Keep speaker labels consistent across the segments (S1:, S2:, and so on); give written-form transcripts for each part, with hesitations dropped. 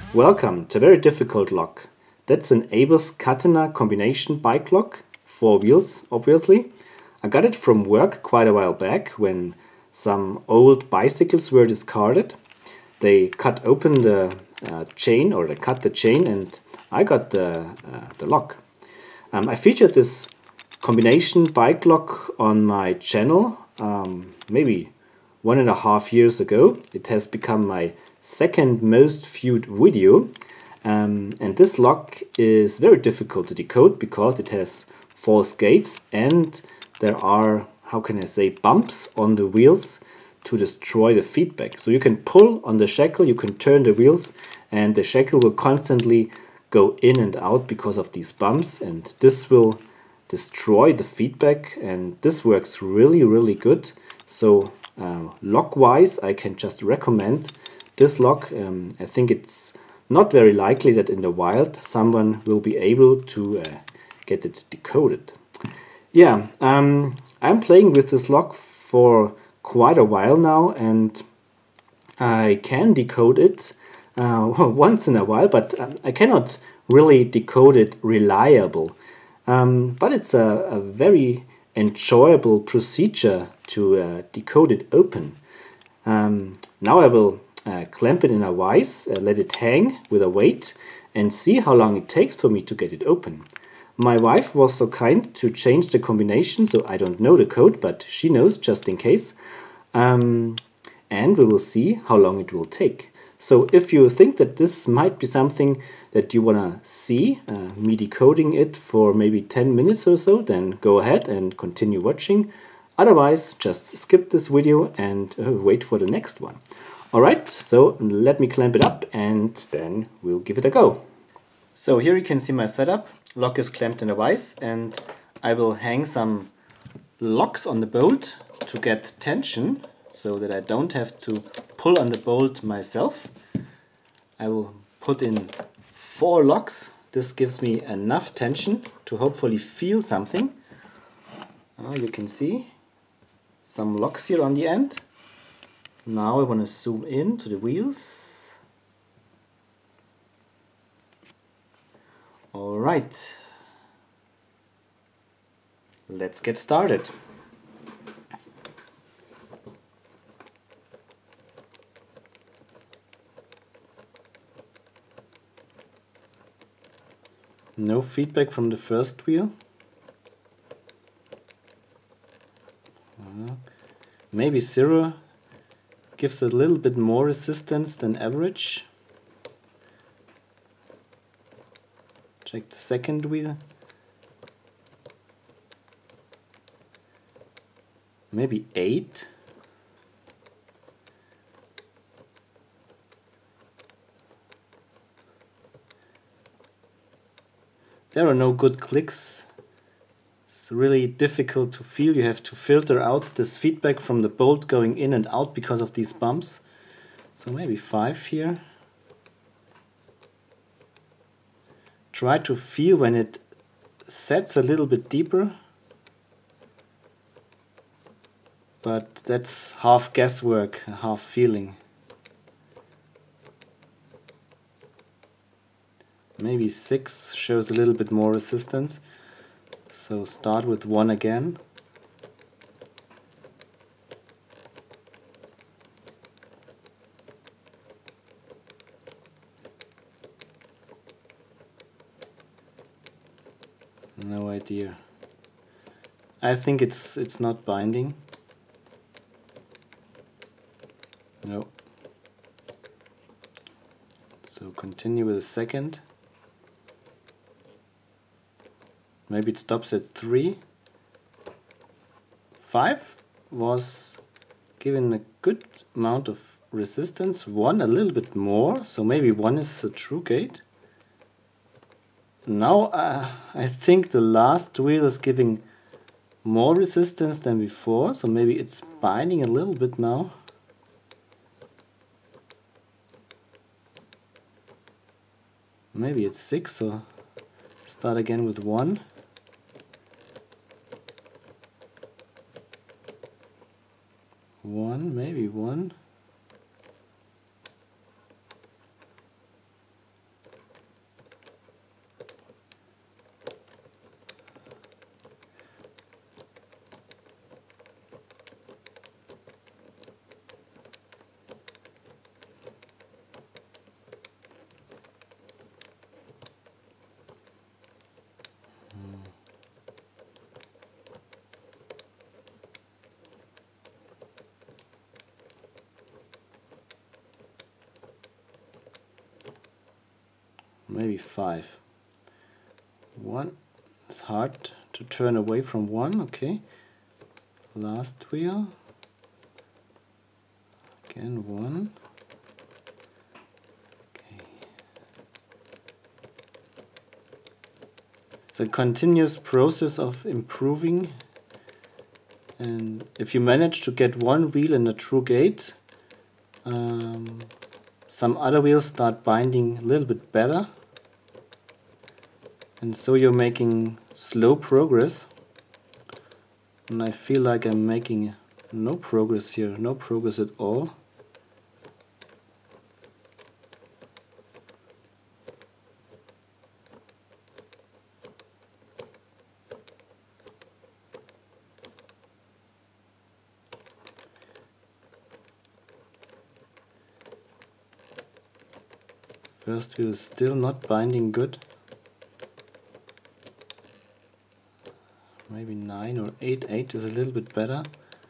S1: Welcome to a very difficult lock. That's an Abus Catena combination bike lock, 4 wheels obviously. I got it from work quite a while back when some old bicycles were discarded. They cut open the chain, or they cut the chain, and I got the lock. I featured this combination bike lock on my channel maybe 1.5 years ago. It has become my second most viewed video, and this lock is very difficult to decode because it has false gates and there are, how can I say, bumps on the wheels to destroy the feedback. So you can pull on the shackle, you can turn the wheels, and the shackle will constantly go in and out because of these bumps, and this will destroy the feedback, and this works really good. So lock wise, I can just recommend this lock. I think it's not very likely that in the wild someone will be able to get it decoded. Yeah, I'm playing with this lock for quite a while now, and I can decode it once in a while, but I cannot really decode it reliable. But it's a very enjoyable procedure to decode it open. Now I will clamp it in a vise, let it hang with a weight, and see how long it takes for me to get it open. My wife was so kind to change the combination, so I don't know the code, but she knows just in case. And we will see how long it will take. So if you think that this might be something that you want to see, me decoding it for maybe 10 minutes or so, then go ahead and continue watching. Otherwise, just skip this video and wait for the next one. Alright, so let me clamp it up and then we'll give it a go. So here you can see my setup. Lock is clamped in a vise, and I will hang some locks on the bolt to get tension so that I don't have to pull on the bolt myself. I will put in 4 locks. This gives me enough tension to hopefully feel something. You can see some locks here on the end. Now I want to zoom in to the wheels. Alright, let's get started. No feedback from the first wheel. Maybe 0 gives a little bit more resistance than average. Check the second wheel. Maybe 8. There are no good clicks. It's really difficult to feel. You have to filter out this feedback from the bolt going in and out because of these bumps. So maybe 5 here. Try to feel when it sets a little bit deeper. But that's half guesswork, half feeling. Maybe 6 shows a little bit more resistance. So start with 1 again. No idea. I think it's not binding. No. So continue with the second. Maybe it stops at 3. 5 was given a good amount of resistance. 1 a little bit more, so maybe 1 is a true gate. Now I think the last wheel is giving more resistance than before, so maybe it's binding a little bit now. Maybe it's 6, so start again with 1. 1, maybe 1. maybe 5. 1. It's hard to turn away from 1. Okay. Last wheel. Again 1. Okay. It's a continuous process of improving, and if you manage to get one wheel in a true gate, some other wheels start binding a little bit better, and so you're making slow progress. And I feel like I'm making no progress here, no progress at all. First wheel is still not binding good. Maybe 9 or 8. 8 is a little bit better.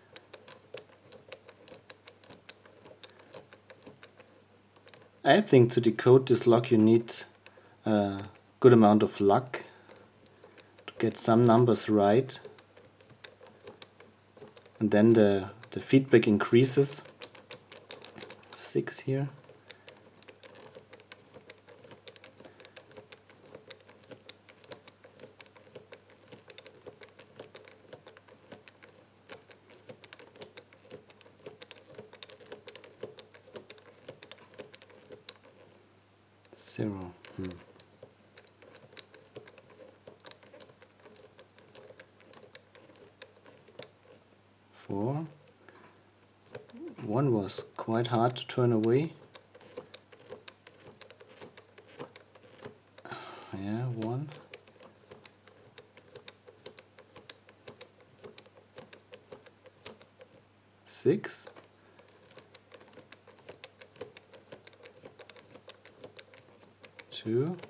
S1: I think to decode this lock you need a good amount of luck to get some numbers right, and then the feedback increases. 6 here. Zero. 4. 1 was quite hard to turn away. Yeah, 1. 6. 2.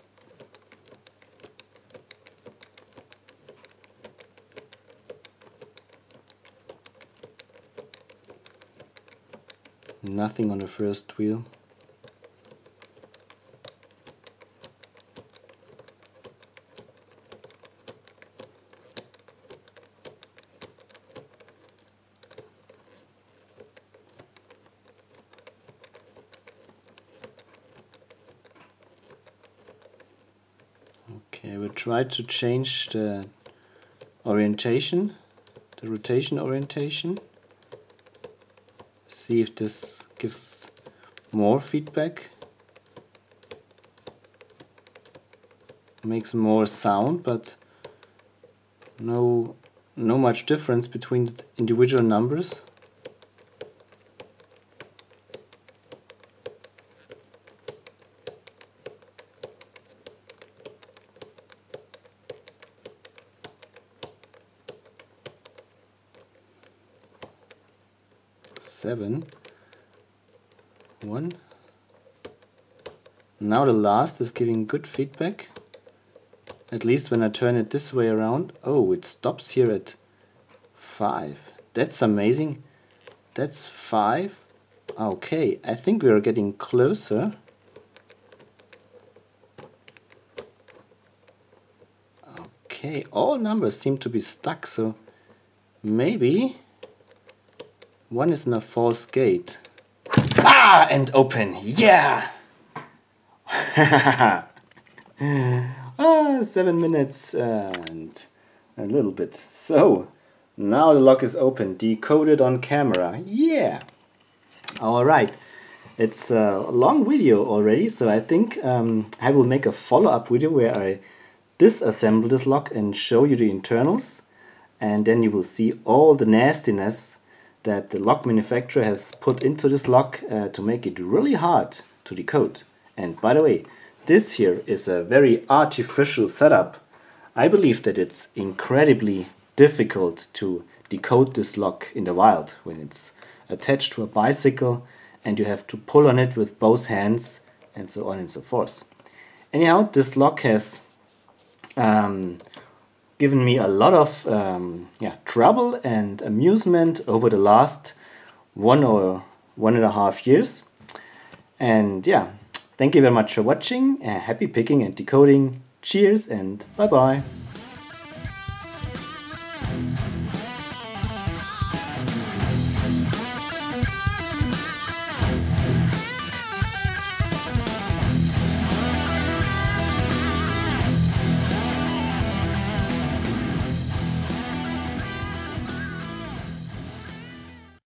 S1: Nothing on the first wheel. Okay, we'll try to change the orientation, the rotation orientation. See if this gives more feedback, makes more sound, but no much difference between the individual numbers. Seven. 1. Now the last is giving good feedback, at least when I turn it this way around. Oh, it stops here at 5. That's amazing. That's 5. Okay, I think we are getting closer. Okay, all numbers seem to be stuck, so maybe 1 is in a false gate. Ah, and open, yeah! 7 minutes and a little bit. So, now the lock is open, decoded on camera, yeah! Alright, it's a long video already, so I think I will make a follow-up video where I disassemble this lock and show you the internals, and then you will see all the nastiness that the lock manufacturer has put into this lock to make it really hard to decode. And by the way, this here is a very artificial setup. I believe that it's incredibly difficult to decode this lock in the wild when it's attached to a bicycle and you have to pull on it with both hands and so on and so forth. Anyhow, this lock has given me a lot of trouble and amusement over the last 1 or 1.5 years. And yeah, Thank you very much for watching. Happy picking and decoding. Cheers and bye bye.